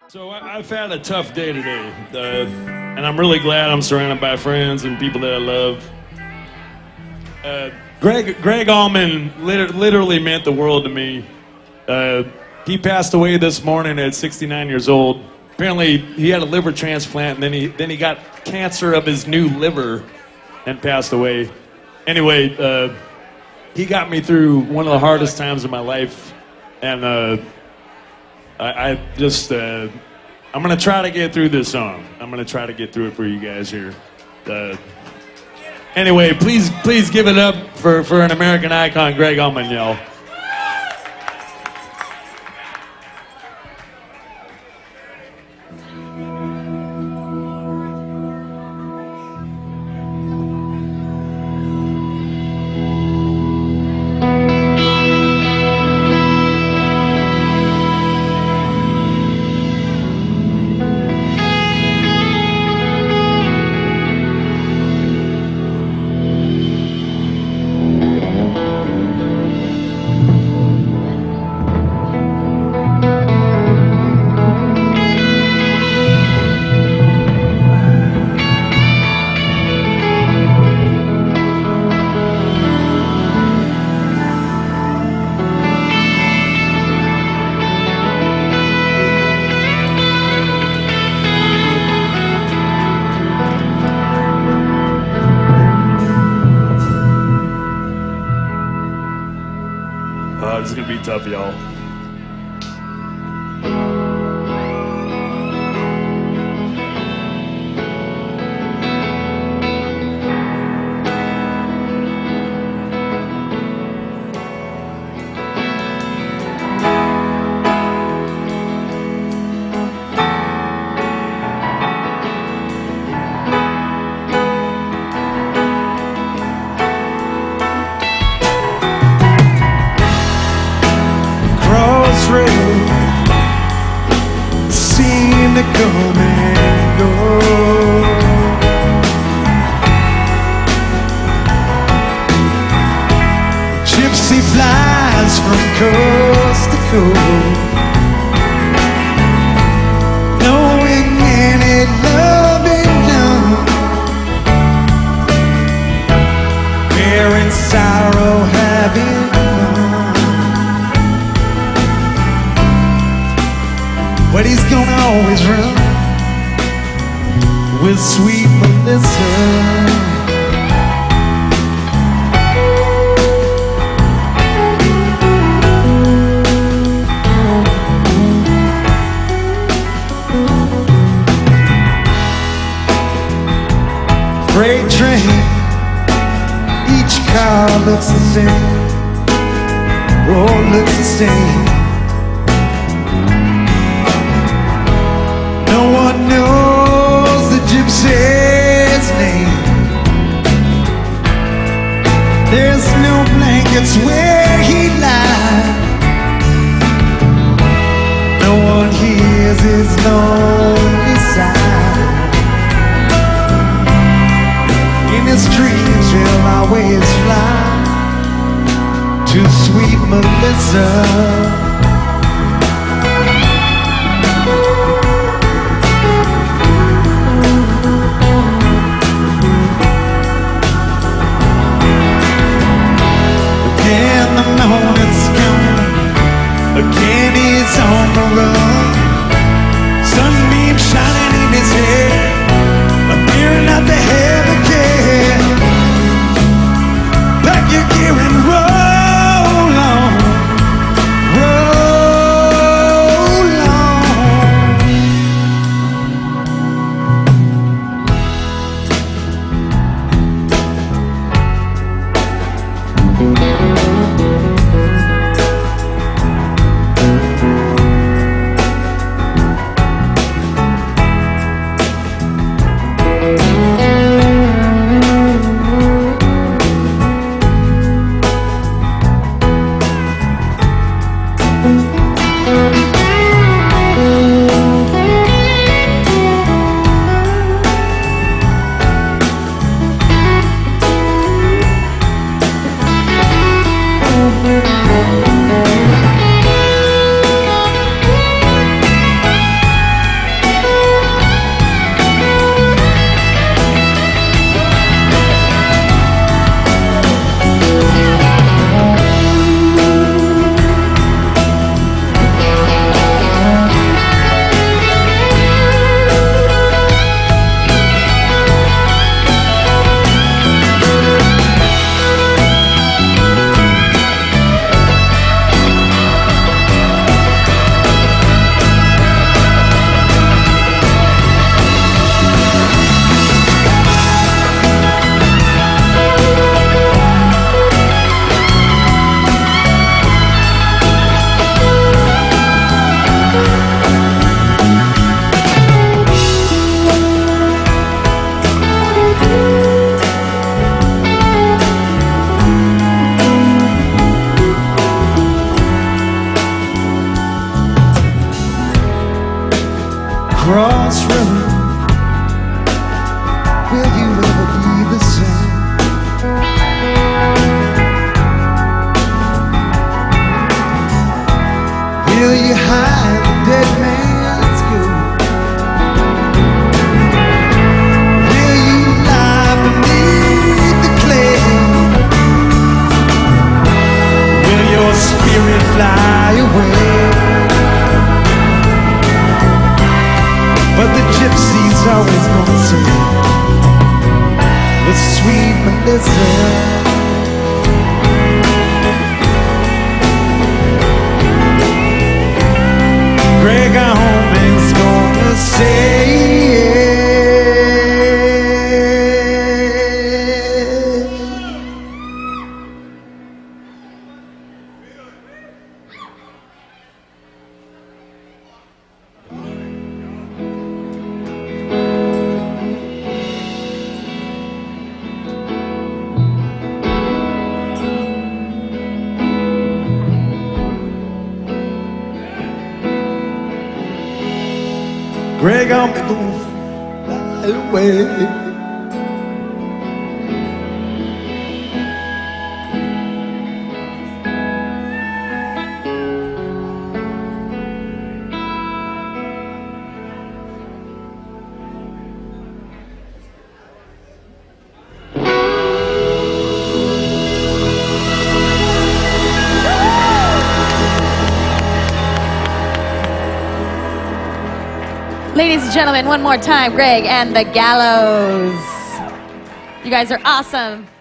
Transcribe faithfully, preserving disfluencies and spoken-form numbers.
So I, I've had a tough day today, uh, and I'm really glad I'm surrounded by friends and people that I love. Uh, Gregg, Gregg Allman lit literally meant the world to me. Uh, he passed away this morning at sixty-nine years old. Apparently, he had a liver transplant, and then he then he got cancer of his new liver and passed away. Anyway, uh, he got me through one of the hardest times of my life, and uh, I, I just, uh, I'm going to try to get through this song. I'm going to try to get through it for you guys here. Uh, anyway, please, please give it up for, for an American icon, Gregg Allman, y'all. Uh, this is gonna be tough, y'all. Seem to come and go. Gypsy flies from coast to coast, knowing any loving done, bearing sorrow, having but he's gonna always run with sweet Melissa. Freight train, each car looks the same, road looks the same. No one knows the gypsy's name. There's no blankets where he lies. No one hears his lonely sigh. In his dreams he'll always fly to sweet Melissa. Again he's on the run, sunbeam shining in his head, appearing out the head again. Back your gear and roll on, roll crossroad, will you ever be the same? Will you hide the dead man's guilt? Will you lie beneath the clay? Will your spirit fly away? But the gypsy's always gonna sing the sweet Melissa. Gregg Allman's gonna say Gregg Allman gonna fly away. Ladies and gentlemen, one more time, Greg and The Gallows. You guys are awesome.